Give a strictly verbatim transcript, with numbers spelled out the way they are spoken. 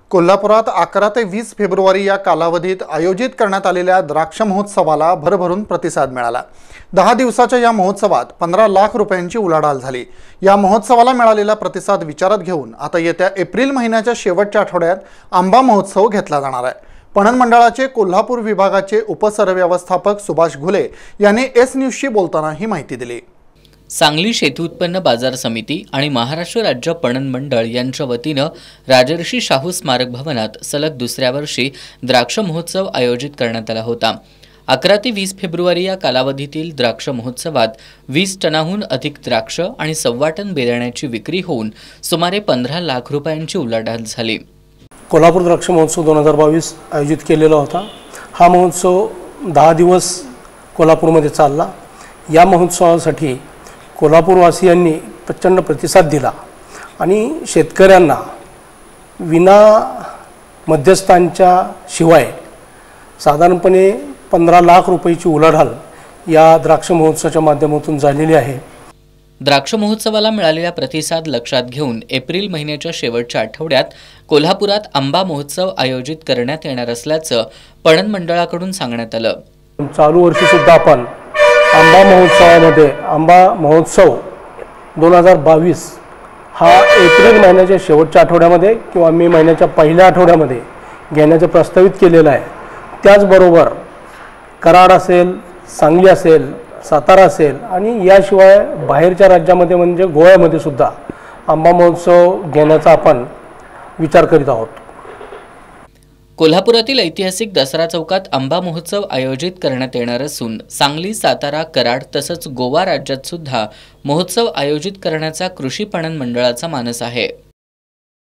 कोल्हापुरात अकरा ते वीस फेब्रुवारी या कालावधीत आयोजित करण्यात आलेल्या द्राक्ष महोत्सवाला भरभरून प्रतिसाद मिळाला। दहा दिवसाच्या या महोत्सवात पंधरा लाख रुपयांची उलाढाल झाली। या महोत्सवाला मिळालेला प्रतिसाद विचारात घेऊन आता येत्या एप्रिल महिन्याच्या शेवटच्या आठवड्यात आंबा महोत्सव घेतला जाणार आहे। पणन मंडळाचे कोल्हापूर विभागाचे उपसरव्यवस्थापक सुभाष घुले यांनी एस न्यूजशी बोलताना ही माहिती दिली। सांगली शेती उत्पन्न बाजार समिती आणि महाराष्ट्र राज्य पणन मंडळ यांच्या वतीनं राजर्षी शाहू स्मारक भवनात सलग दुसऱ्या वर्षी द्राक्ष महोत्सव आयोजित करण्यात आला होता। अकरा ते वीस फेब्रुवारी या कालावधीतील द्राक्ष महोत्सवात वीस टनाहून अधिक द्राक्ष आणि सव्वा टन बेदाण्याची विक्री होऊन सुमारे पंधरा लाख रुपयांची उलाढाल झाली। कोल्हापूर द्राक्ष महोत्सव दोन हजार बावीस आयोजित केलेला होता। हा महोत्सव दहा दिवस कोल्हापूरमध्ये चालला। या महोत्सवासाठी कोल्हापूरवासियांनी प्रचंड प्रतिसाद दिला आणि शेतकऱ्यांना विना मध्यस्थांच्या शिवाय साधारणपणे पंधरा लाख रुपयाची उलाढाल या द्राक्ष महोत्सवाच्या माध्यमातून झालेली आहे। द्राक्ष महोत्सवाला मिळालेला प्रतिसाद लक्षात घेऊन एप्रिल महिन्याच्या शेवटच्या आठवड्यात कोल्हापुरात आंबा महोत्सव आयोजित करण्यात येणार असल्याचं पणन मंडळाकडून सांगण्यात आलं। चालू वर्षी सुद्धा आपण आंबा महोत्सवामध्ये आंबा महोत्सव दोन हजार बावीस हा एप्रिल महिन्याच्या शेवटच्या आठवड्यामध्ये किंवा मे महिन्याच्या पहिल्या आठवड्यामध्ये घेण्याचं प्रस्तावित केलेलं आहे। त्याचबरोबर कराड असेल, सांगली असेल, सातारा असेल आणि याशिवाय बाहेरच्या राज्यामध्ये म्हणजे गोव्यामध्ये सुद्धा आंबा महोत्सव घेण्याचा आपण विचार करीत आहोत। कोल्हापुरातील ऐतिहासिक दसरा चौकात आंबा महोत्सव आयोजित करण्यात येणार असून सांगली, सातारा, कराड तसंच गोवा राज्यात सुद्धा महोत्सव आयोजित करण्याचा कृषी पणन मंडळाचा मानस आहे।